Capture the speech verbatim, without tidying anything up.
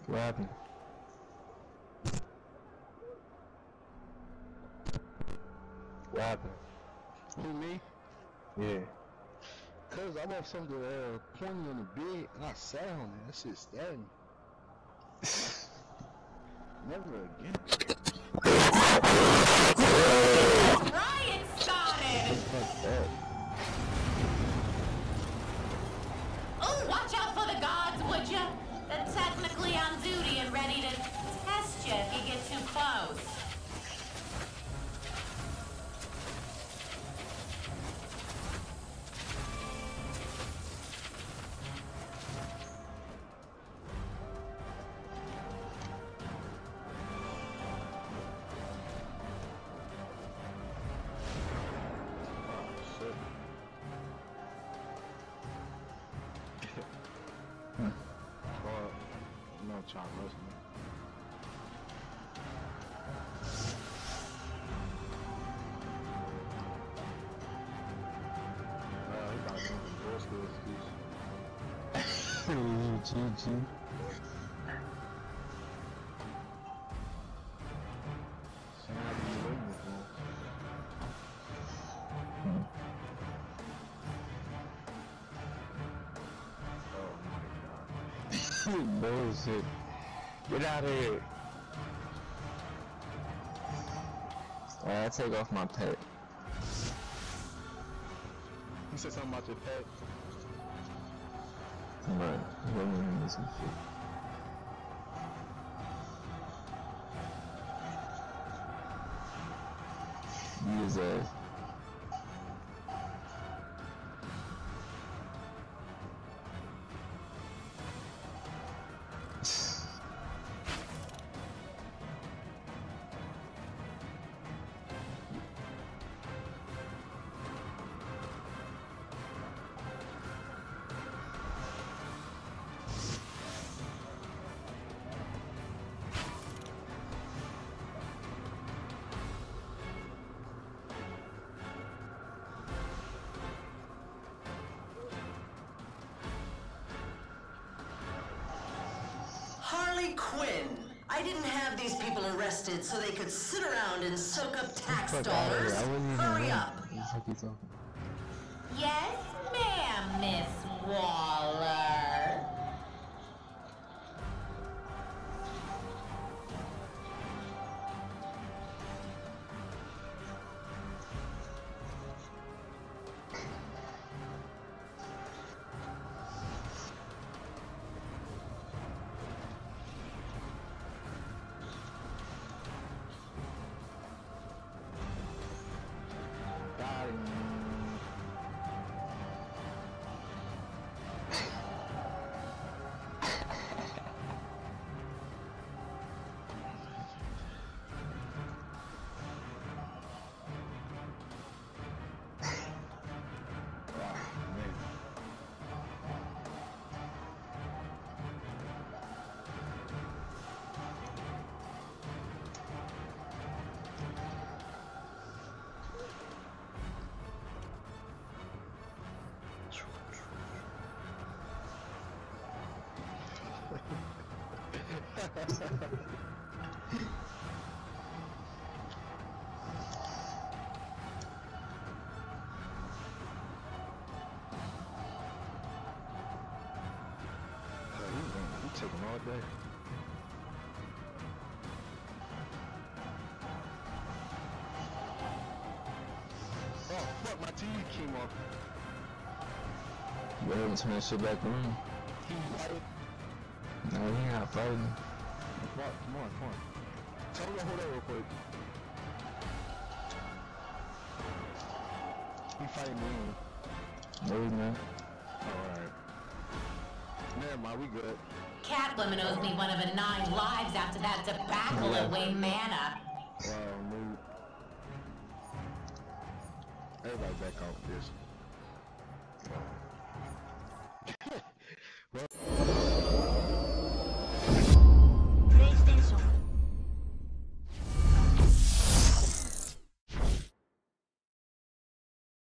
What happened? What happened? Who, me? Yeah. Cause I left something uh, pointy on the bed and I sat on it. That shit stabbed me. Never again. Riot started! Oh, watch out for the guards, would ya? They're technically on duty and ready to test you if you get too close. Trying to rush me. Uh, he got some girl school excuse. G G. Saying I be waiting for him. Oh my god. Bullshit. Get out of here. Alright, I take off my pet. You said something about your pet? Right, women and some shit. Beat his ass. Harley Quinn. I didn't have these people arrested so they could sit around and soak up tax dollars. Hurry up. Yes, ma'am, Miss Waller. You took him all day. Oh, fuck, my T V came off. You better turn that shit back on. He fighting. No, he not fighting. Come on, come on, come on. Tell me to hold that real quick. He fighting me. No, he's not. Alright. Never mind, we good. Catwoman owes me one of her nine lives after that debacle at Wayne Manor. Wow, mood. Everybody back off this. Well.